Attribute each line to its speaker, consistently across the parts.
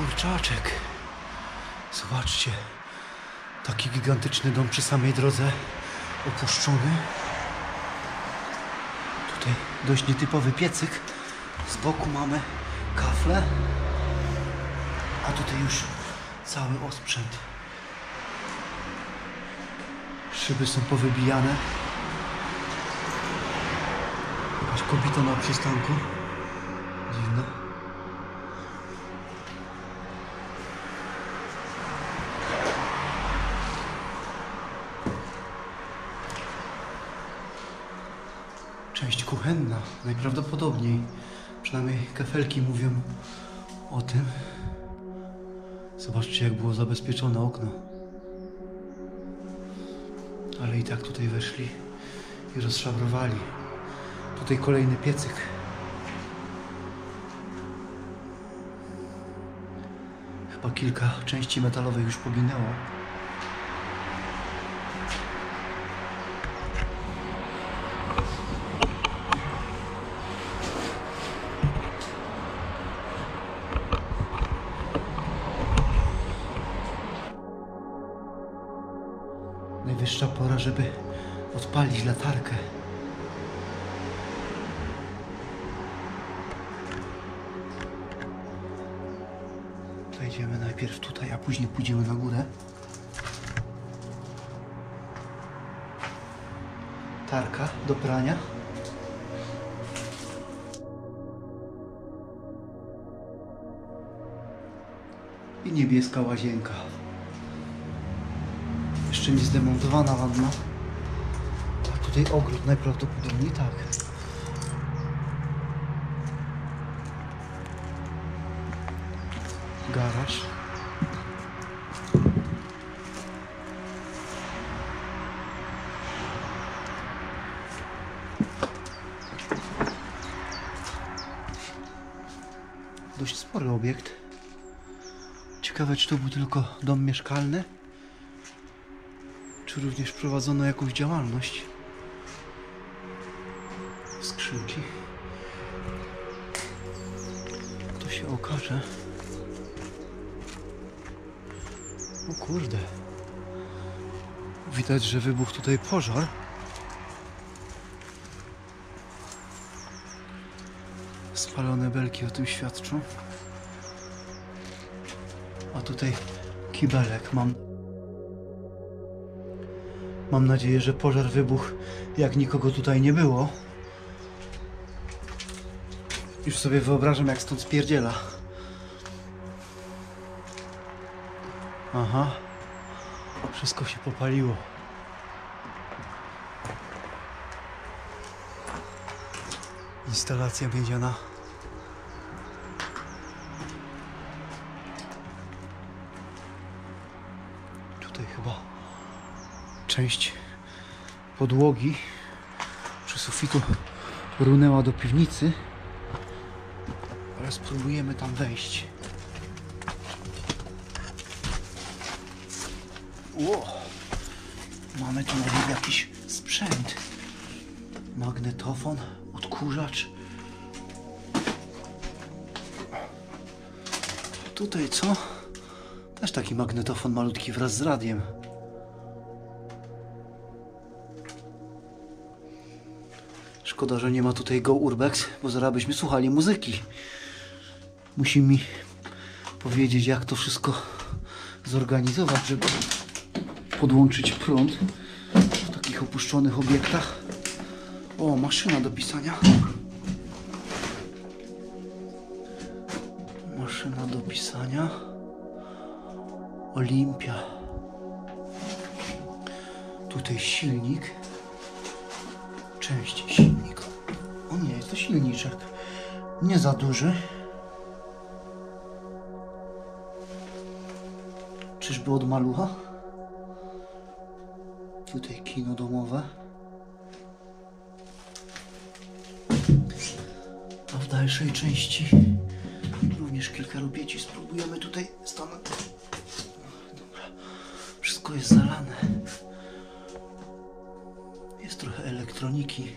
Speaker 1: kurczaczek. Zobaczcie. Taki gigantyczny dom przy samej drodze. Opuszczony. Tutaj dość nietypowy piecyk. Z boku mamy kafle. A tutaj już cały osprzęt. Szyby są powybijane. Jakaś kobieta na przystanku. Dziwne. Część kuchenna, najprawdopodobniej. Przynajmniej kafelki mówią o tym. Zobaczcie, jak było zabezpieczone okno. Ale i tak tutaj weszli i rozszafrowali. Tutaj kolejny piecyk. Chyba kilka części metalowych już poginęło. Najwyższa pora, żeby odpalić latarkę. Wejdziemy najpierw tutaj, a później pójdziemy na górę. Tarka do prania. I niebieska łazienka. Jeszcze nie zdemontowana wanna. A tutaj ogród najprawdopodobniej tak. Garaż. Dość spory obiekt. Ciekawe, czy to był tylko dom mieszkalny, czy również prowadzono jakąś działalność. Skrzynki. To się okaże. O kurde. Widać, że wybuchł tutaj pożar. Spalone belki o tym świadczą. A tutaj kibelek. Mam nadzieję, że pożar wybuchł, jak nikogo tutaj nie było. Już sobie wyobrażam, jak stąd spierdziela. Aha. Wszystko się popaliło. Instalacja miedziana. Tutaj chyba część podłogi przy sufitu runęła do piwnicy, ale spróbujemy tam wejść. Ło! Mamy tu nawet jakiś sprzęt. Magnetofon, odkurzacz. Tutaj co? Też taki magnetofon malutki wraz z radiem. Szkoda, że nie ma tutaj Go Urbex, bo zaraz byśmy słuchali muzyki. Musi mi powiedzieć, jak to wszystko zorganizować, żeby podłączyć prąd w takich opuszczonych obiektach. O, maszyna do pisania. Maszyna do pisania. Olimpia. Tutaj silnik. Część silnika. O nie, jest to silniczek. Nie za duży. Czyżby od malucha? Tutaj kino domowe. A w dalszej części również kilka rupieci. Spróbujemy tutaj stanąć. Dobra. Wszystko jest zalane. Jest trochę elektroniki.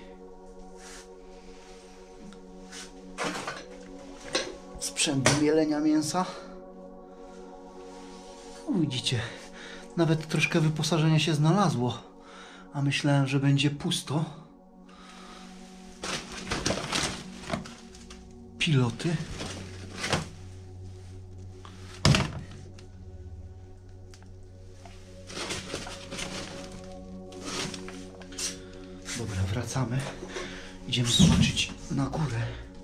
Speaker 1: Sprzęt do mielenia mięsa. widzicie, nawet troszkę wyposażenia się znalazło, a myślałem, że będzie pusto. Piloty. Dobra, wracamy. Idziemy zobaczyć na górę.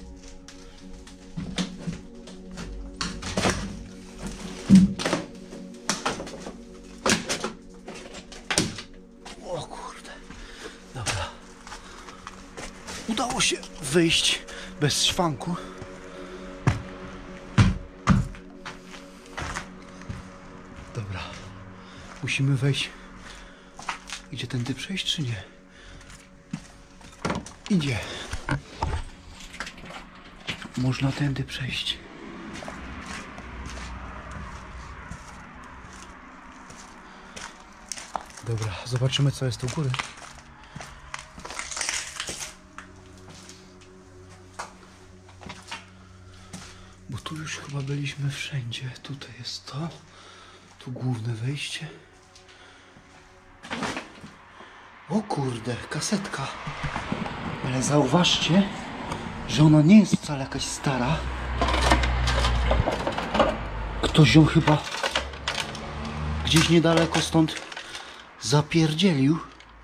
Speaker 1: O kurde. Dobra. Udało się wyjść bez szwanku. Dobra. Musimy wejść. Idzie tędy przejść, czy nie? Idzie. Można tędy przejść. Dobra, zobaczymy, co jest u góry. Bo tu już chyba byliśmy wszędzie. Tutaj jest to. Tu główne wejście. O kurde, kasetka. Ale zauważcie, że ona nie jest wcale jakaś stara. Ktoś ją chyba gdzieś niedaleko stąd zapierdzielił.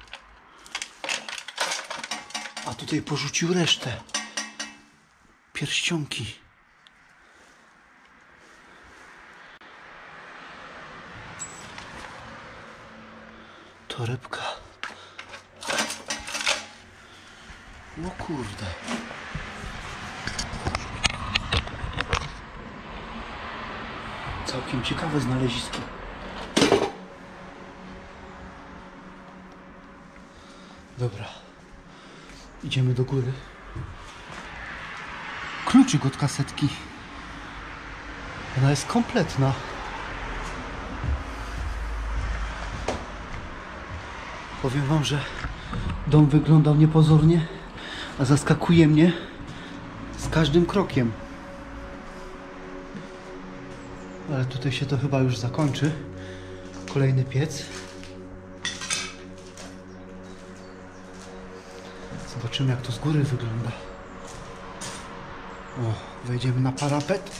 Speaker 1: A tutaj porzucił resztę. Pierścionki. Torebka. O kurde. Całkiem ciekawe znalezisko. Dobra. Idziemy do góry. Kluczyk od kasetki. Ona jest kompletna. Powiem wam, że dom wyglądał niepozornie, a zaskakuje mnie z każdym krokiem. Ale tutaj się to chyba już zakończy. Kolejny piec. Zobaczymy, jak to z góry wygląda. O, wejdziemy na parapet.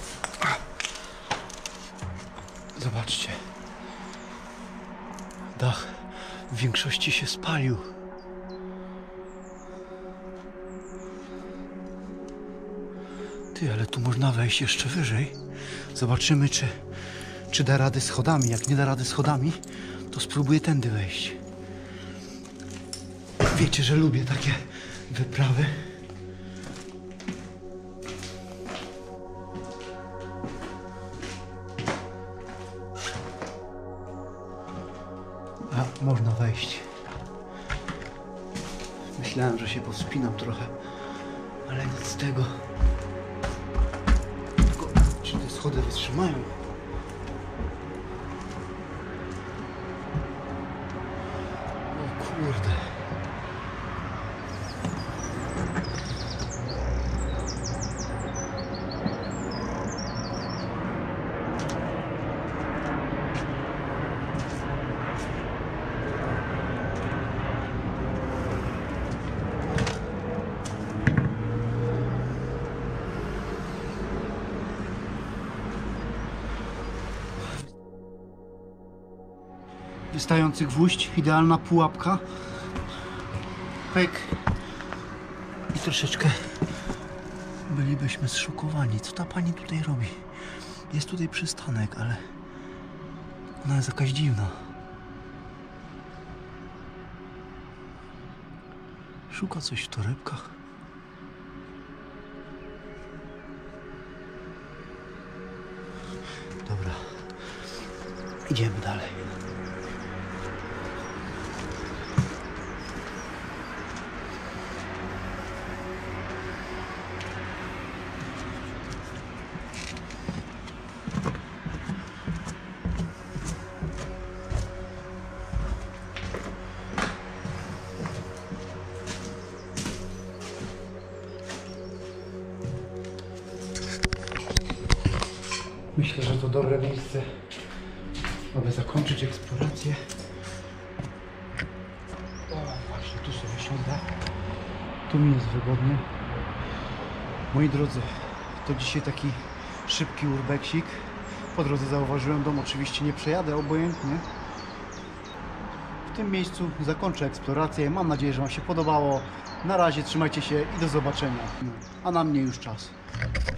Speaker 1: Zobaczcie. Dach w większości się spalił. Ty, ale tu można wejść jeszcze wyżej. Zobaczymy, czy da rady schodami. Jak nie da rady schodami, to spróbuję tędy wejść. Wiecie, że lubię takie wyprawy. A, można wejść. Myślałem, że się powspinam trochę, ale nic z tego. Tylko, czy te schody wytrzymają? O kurde. Wystający gwóźdź, idealna pułapka. Pyk. I troszeczkę bylibyśmy zszokowani. Co ta pani tutaj robi? Jest tutaj przystanek, ale ona jest jakaś dziwna. Szuka coś w torebkach. Dobra. Idziemy dalej. Myślę, że to dobre miejsce aby zakończyć eksplorację. O, właśnie tu sobie siądę. Tu mi jest wygodnie. Moi drodzy, to dzisiaj taki szybki urbeksik. Po drodze zauważyłem dom, oczywiście nie przejadę obojętnie. W tym miejscu zakończę eksplorację. Mam nadzieję, że Wam się podobało. Na razie trzymajcie się i do zobaczenia. A na mnie już czas.